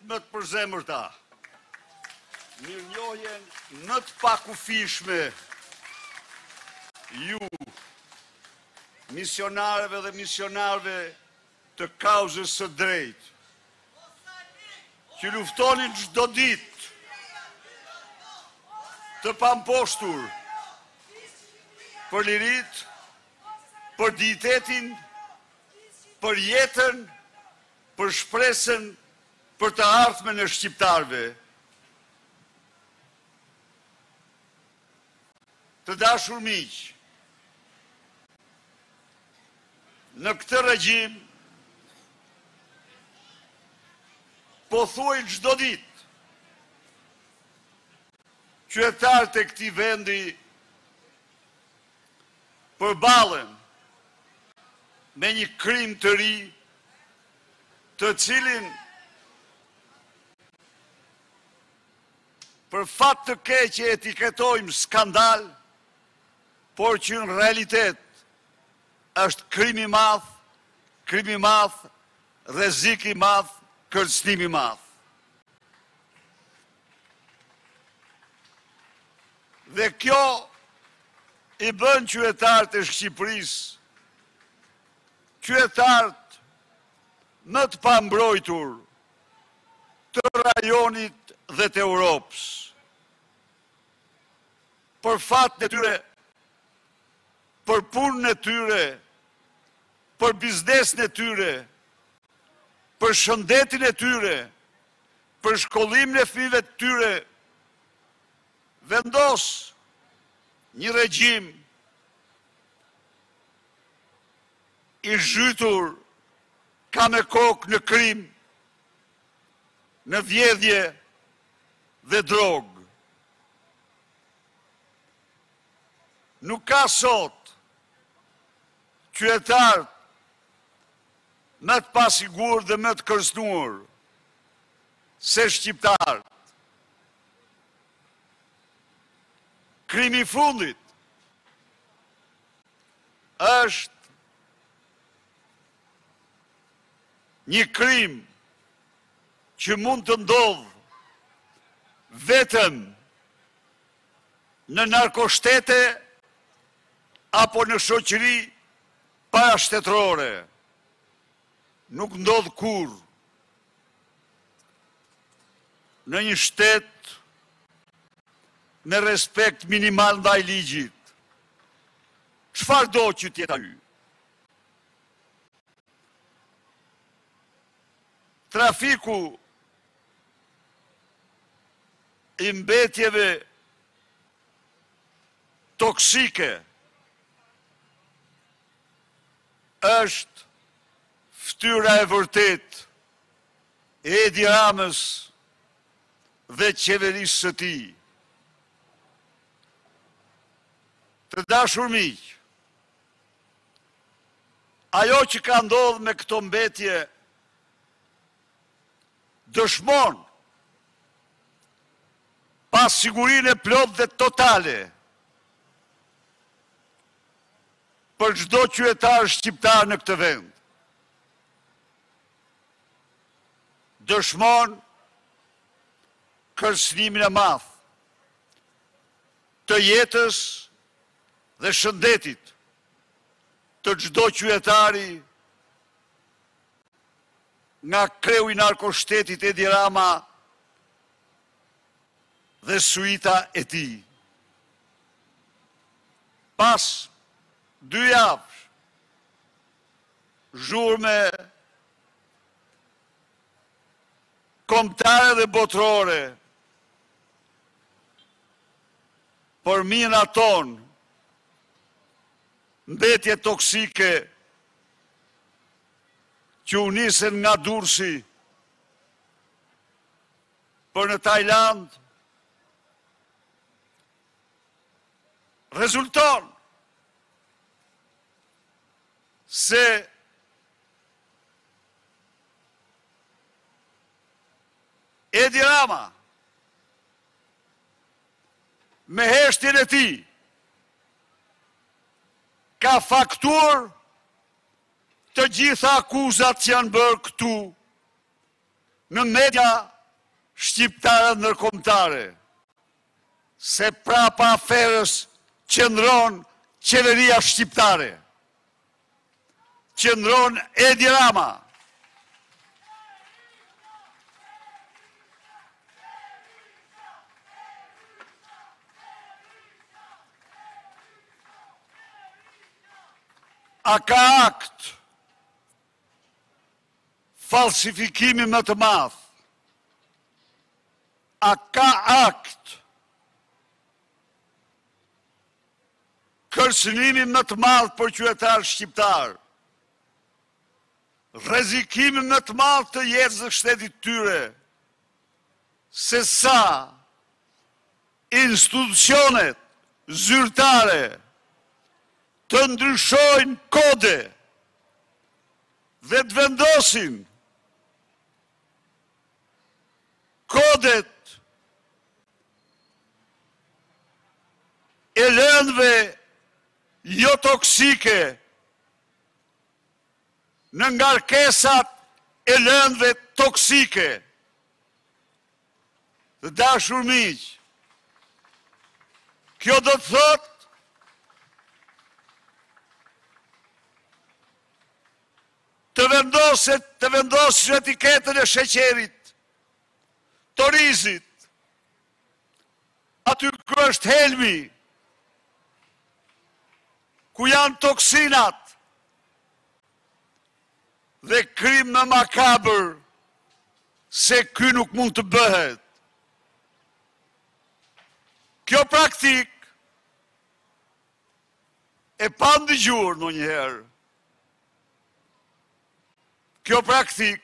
më të përzemërta. Mirënjohjen në të pakufishme ju, misionarëve dhe misionarëve të kauzës së drejtë, që luftonin çdo ditë të pamposhtur për lirit, për dignitetin, për jetën, për shpresën, për të ardhmen e shqiptarëve. Të dashur miq, në këtë regjim po thuaj çdo ditë qytetarët e këtij vendi përballen me një krim të ri, të cilin për fat të keq e etiketojmë skandal, por që në realitet është krim i madh, rrezik i madh, kërcënim i madh. Dhe kjo i bën qytetarët e Shqipërisë, qytetarët më të pambrojtur të rajonit dhe të Europës. Për fatën e tyre, për punën e tyre, për biznesin e tyre, për shëndetin e tyre, për shkollimin e fëmijëve të tyre, vendos një regjim i zhytur ka me kokë në krim, në vjedhje dhe drogë. Nuk ka sot qytetar më të pasigur dhe më të kërcënuar se shqiptarët. Krimi i fundit është një krim që mund të ndodhë vetëm në narkoshtete apo në shoqëri parashtetërore. Nuk ndodh kur në një shtet me respekt minimal ndaj ligjit. Çfarë do që të jetë aty? Trafiku i mbetjeve toksike është ftyra e vërtet e Edi Ramës dhe qeverisë së tij. Të dashur miq, ajo që ka ndodhur me këto mbetje dëshmon pasigurinë e plotë dhe totale për çdo qytetar shqiptar në këtë vend. Dëshmon kërcënimin e madh të jetës dhe shëndetit të çdo qytetari nga kreu i narkoshtetit Edi Rama dhe suita e tij. Pas 2 javësh, zhurme kombëtare dhe botërore për mina tonë, mbetje toksike që u nisën nga Durrësi për në Tajland, rezulton se Edi Rama me heshtjen e tij ka faktuar të gjitha akuzat që janë bërë këtu në media shqiptare ndërkombëtare, se prapa aferës qëndron qeveria shqiptare, qëndron Edi Rama. A ka akt falsifikimi më të madh? A ka akt kërcënimi më të madh për qytetar shqiptar? Rrezikimi më të madh të jetës së shtetit tyre, se sa institucionet zyrtare të ndryshojnë kode dhe të vendosin kodet e lëndëve jo toksike në ngarkesat e lëndëve toksike. Të dashur miq, kjo do të thotë të vendosë etiketën e sheqerit, të rizit, aty ku është helmi, ku janë toksinat, dhe krim më makabër, se ky nuk mund të bëhet. Kjo praktik e pa ndëgjuar ndonjëherë. Kjo praktik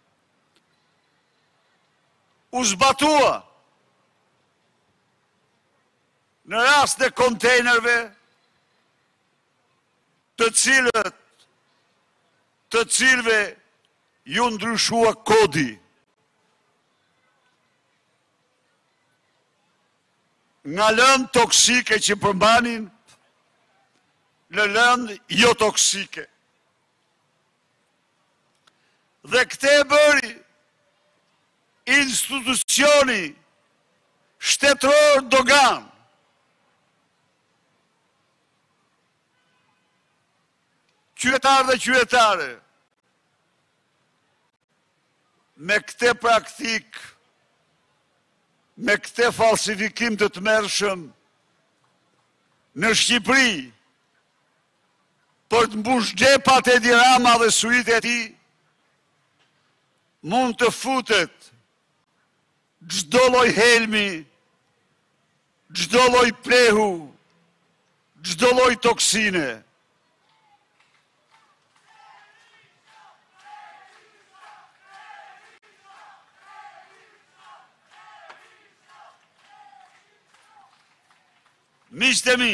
u zbatua në rast të kontejnerve të cilëve ju ndryshua kodi. Nga lëndë toksike që përmbanin në lëndë jo toksike. Dhe këte e bëri institucioni shtetëror Dogan. Qytetarë dhe qytetare, me këte praktik, me këte falsifikim të tmerrshëm në Shqipëri, për të mbush xhepat e Edi Rama dhe suite e tij, mund të futet çdo lloj helmi, çdo lloj plehu, çdo lloj toksine. Miqtë e mi,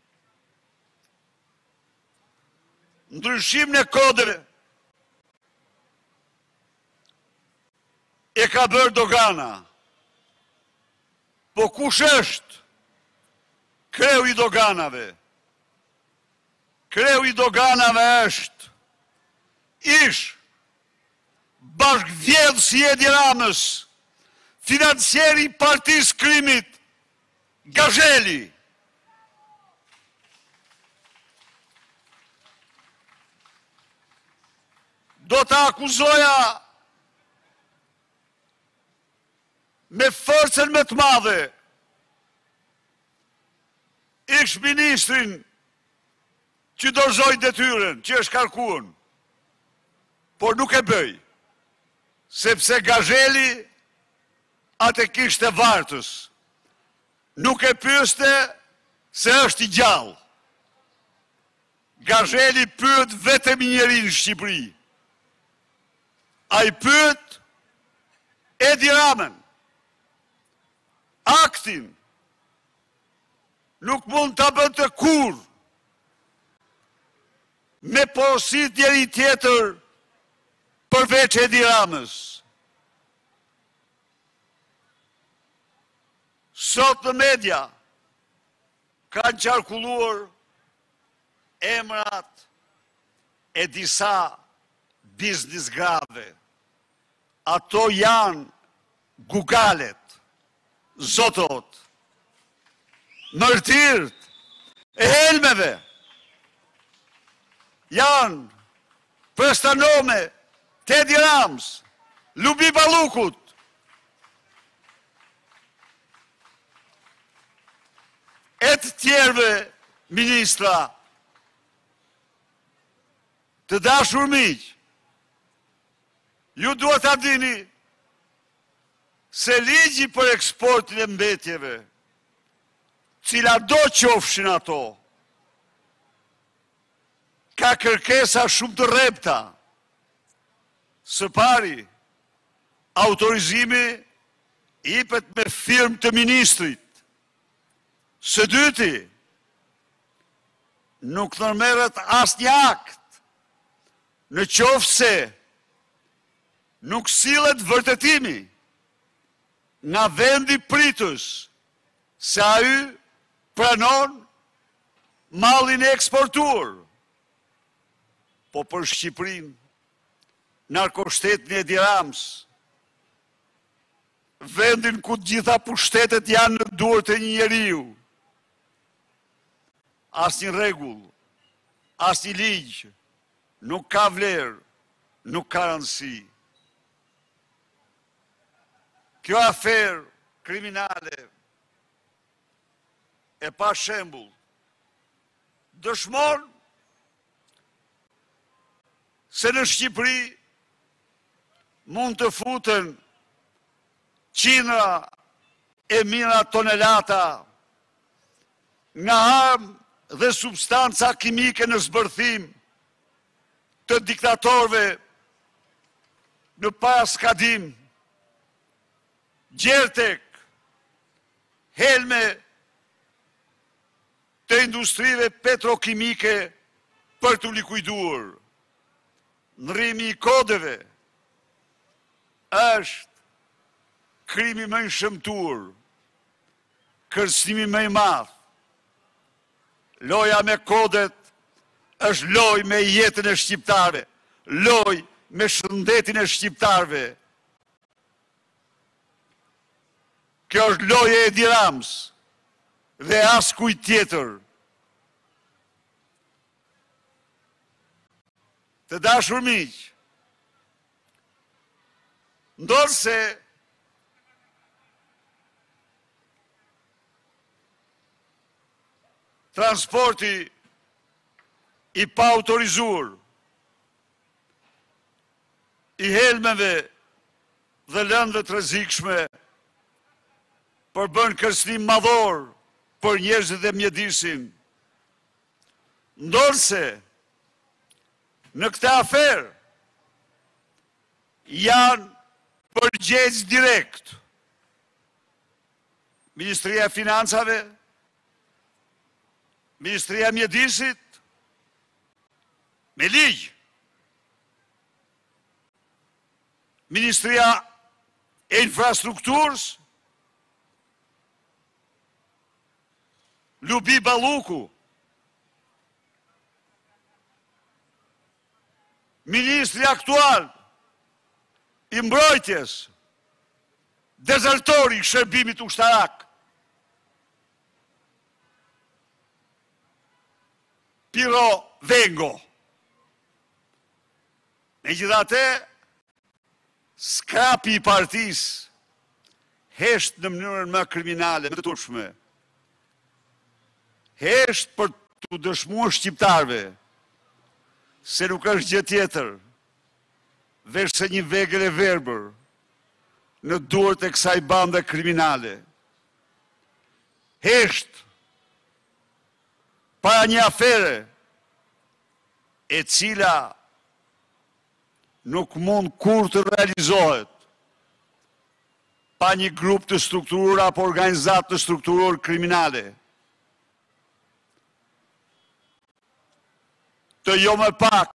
ndryshim në kodeve e ka bërë Dogana. Po kush është kreu i Doganave? Kreu i Doganave është ish bashkëvjedhës i Edi Ramës, financieri i Partisë Krimit, Gazheli. Do të akuzoja me forcën më të madhe ish ministrin që dorëzoi detyrën që është kërkuar, por nuk e bëj, sepse Gazheli atë kishte vartës, nuk e pyeste se është i gjallë. Gazheli pyet vetëm njerin në Shqipëri. A i pyet Edi Ramën. Aktin nuk mund të bënte kur me porosit njeri tjetër përveç Edi Ramës. Sot në media kanë qarkulluar emrat e disa biznis grave. Ato janë gugalet, zotot, mërtirt, e helmeve, janë Prstanome, Tedi Rams, Lubi Ballukut, e të tjerëve ministra, të dashur miq, ju duhet ta dini se ligji për eksportin e mbetjeve, cila do qofshin ato, ka kërkesa shumë të rrepta. Së pari, autorizimi i jepet me firmë të ministrit. Së dyti, nuk nërmerët asnjë akt, në qoftë se nuk sillet vërtetimi nga vendi pritës se ai pranon mallin e eksportuar. Po për Shqipërinë, narkoshtetin e Edi Rams, vendin ku të gjitha pushtetet janë në duart e një njeriu, asnjë rregull, asnjë ligj nuk ka vlerë, nuk ka rëndësi. Kjo aferë kriminale e pa shembull dëshmon se në Shqipëri mund të futen qindra e mijëra tonelata nga armë dhe substanca kimike në zbërthim të diktatorëve në paraskadim, gjertek, helme të industrive petrokimike për të likuiduar. Ndrrimi i kodeve është krimi më i shëmtuar, kërcënimi më i madh. Loja me kodet është lojë me jetën e shqiptarëve, lojë me shëndetin e shqiptarëve. Kjo është loja e Edi Rams dhe as kujt tjetër. Të dashur miq, ndodh se transporti i pa autorizuar i helmeve dhe lëndëve të rrezikshme përbën kërcënim madhor për njerëzit dhe mjedisin. Ndodh se në këtë aferë janë përgjegjës direkt Ministria e Financave, Ministria e Mjedisit, me ligj, Ministria e Infrastrukturës, Lubi Balluku, Ministri aktual i mbrojtjes, dezertori i shërbimit ushtarak, Piro Vengo. Megjithatë, skrapi i partisë hesht në mënyrën më kriminale, më të turpshme, hesht për të dëshmuar shqiptarëve se nuk është gjë tjetër veç se një vegël e verbër në duart e kësaj bande kriminale. Hesht para një afere e cila nuk mund kur të realizohet pa një grup të strukturuar apo organizat të strukturuar kriminale. Të jo më pak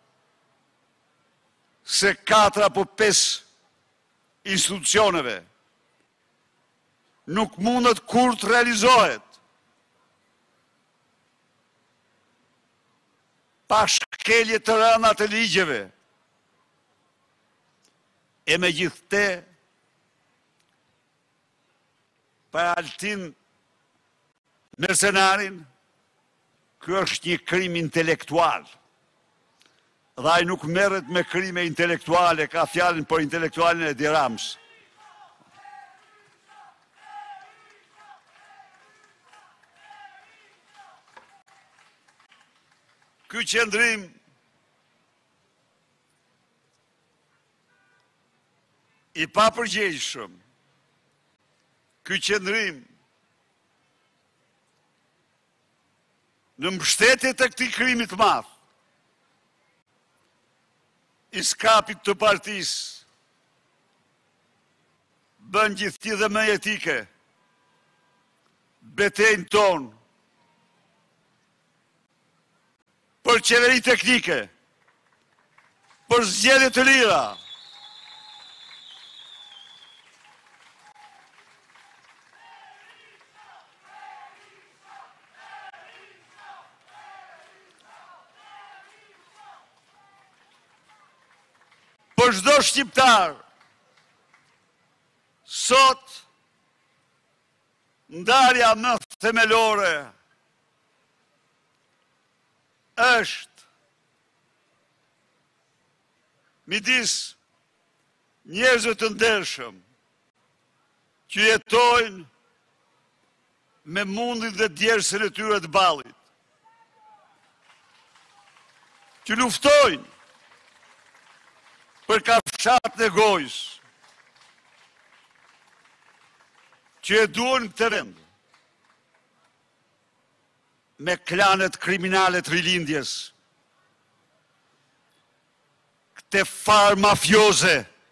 se 4 apo 5 institucioneve nuk mundet kur të realizohet pa shkelje të rënda të ligjeve. E megjithatë, pa Altin mercenarin, kjo është një krim intelektual. Dhe ai nuk merret me krime intelektuale, ka fjalën për intelektualin Edi Rams. Ky qëndrim i papërgjegjshëm, ky qëndrim në mbështetje të këtij krimi të madh, i skapit të partisë, bën gjithë dhe më etike betejën tonë për qeveri teknike, për zgjedhje të lira, për çdo shqiptar. Sot ndarja më themelore është midis njerëzve të ndershëm që jetojnë me mundin dhe djersën e tyre të ballit, që luftojnë për kafshat në gojës, që e duan këtë vend, me klanet kriminale të rilindjes, këte farë mafioze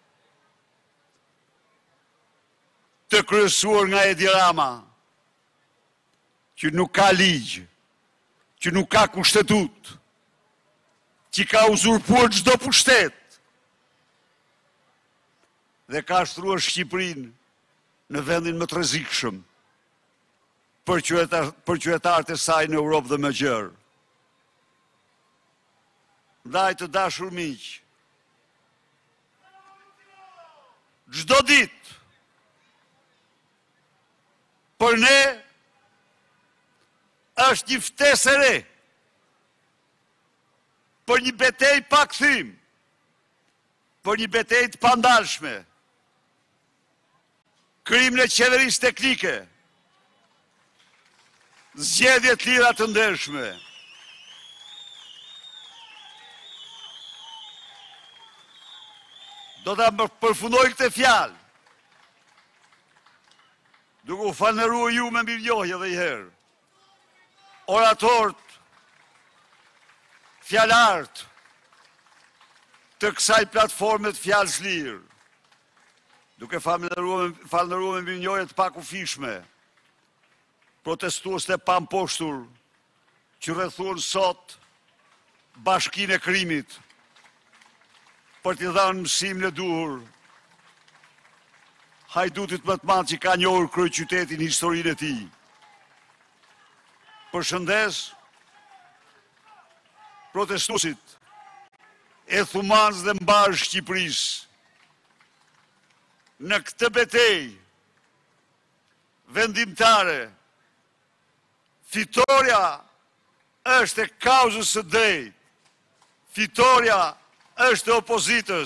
të kryesuar nga Edi Rama, që nuk ka ligjë, që nuk ka kushtetut, që ka uzurpuar çdo pushtet, dhe ka shtruar Shqipërinë në vendin më të rrezikshëm për qytetarët e saj në Europë dhe më gjerë. Ndaj të dashur miq, çdo ditë për ne është një ftesë e re, për një betejë pa kthim, për një betejë të pandalshme. Krimin e qeverisë teknike, zgjedhje të lira të ndershme. Do ta përfundoj këtë fjalë, duke u falënderuar ju me mirënjohje edhe një herë, oratorët, fjalartë të kësaj platforme të fjalës lirë, duke falënderuar me mirënjohje të pakufishme protestues të pamposhtur që rrethuan sot bashkinë e krimit për t'i dhënë mësimin e duhur hajdutit më të madh që ka njohur kryeqytetin në historinë e tij. Përshëndes protestuesit e Thumanës dhe mbar Shqipërisë në këtë betejë vendimtare. Fitoria është e kauzës së drejtë. Fitoria është e opozitës.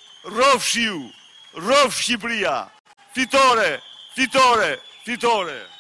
Rrofshi ju, rrof Shqipëria. Fitore, fitore, fitore.